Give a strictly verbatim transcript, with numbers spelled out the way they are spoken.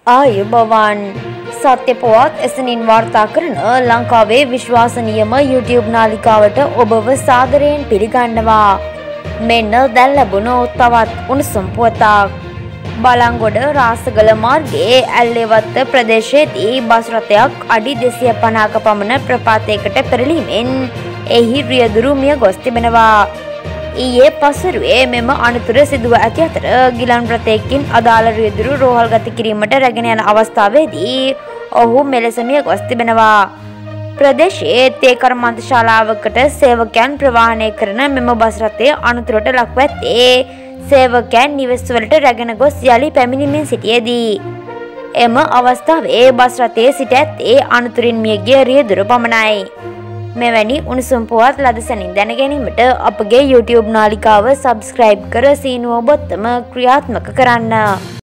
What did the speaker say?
ආයුබෝවන් සත්‍ය පුවත් එසනින් වාර්තා කරන ලංකාවේ විශ්වාසනීයම YouTube නාලිකාවට ඔබව සාදරයෙන් පිළිගන්නවා. මෙන්න දැන් ලැබුණු තවත් උණුසුම් පුවතක්. බලංගොඩ රාසගල මාර්ගයේ ඇල්ලේවත්ත ප්‍රදේශයේදී බස් රථයක් අඩි දෙසිය පනහක පමණ ප්‍රපාතයකට පෙරළීමෙන් එහි රියදුරු මිය ගොස් තිබෙනවා. ඊයේ පසුරුවේ මෙම අනතුර සිදුව ඇති අතර ගිලන් රථයකින් අදාළ රියදුරු රෝහල්ගත කිරීමට රැගෙන යන අවස්ථාවේදී ඔහු මෙලෙස මිය ගොස් තිබෙනවා. ප්‍රදේශයේ තේ කර්මාන්ත ශාලාවකට සේවකයන් ප්‍රවාහනය කරන මෙම බස් රථය අනතුරට ලක්ව ඇත්තේ සේවකයන් නිවෙස්වලට රැගෙන ගොස් යලි පැමිණීමෙන් සිටියේදී. එම අවස්ථාවේ බස් රථයේ සිට ඇත්තේ අනතුරින් මියගිය රියදුරු පමණයි. මෙවැනි උණුසුම් පුවත් ලද සැනින් දැන ගැනීමට අපගේ YouTube නාලිකාව සබ්ස්ක්‍රයිබ් කර සීනුව බොත්තම ක්‍රියාත්මක කරන්න.